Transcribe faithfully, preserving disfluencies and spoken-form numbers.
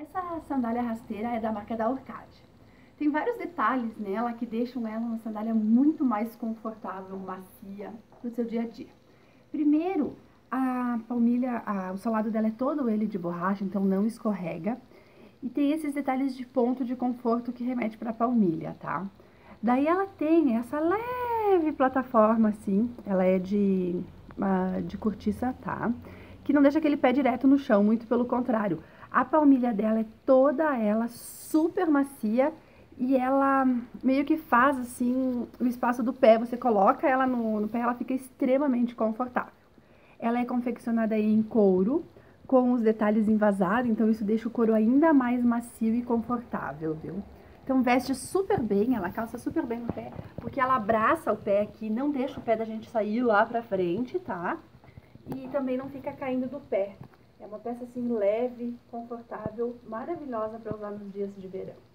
Essa sandália rasteira é da marca da Orcade. Tem vários detalhes nela que deixam ela uma sandália muito mais confortável, macia, no seu dia a dia. Primeiro, a palmilha, a, o solado dela é todo ele de borracha, então não escorrega. E tem esses detalhes de ponto de conforto que remete para a palmilha, tá? Daí ela tem essa leve plataforma assim, ela é de, uh, de cortiça, tá? Que não deixa aquele pé direto no chão, muito pelo contrário. A palmilha dela é toda ela super macia e ela meio que faz assim o espaço do pé. Você coloca ela no, no pé, ela fica extremamente confortável. Ela é confeccionada em couro, com os detalhes envasados, então isso deixa o couro ainda mais macio e confortável, viu? Então veste super bem, ela calça super bem no pé, porque ela abraça o pé aqui, não deixa o pé da gente sair lá pra frente, tá? E também não fica caindo do pé. É uma peça assim leve, confortável, maravilhosa para usar nos dias de verão.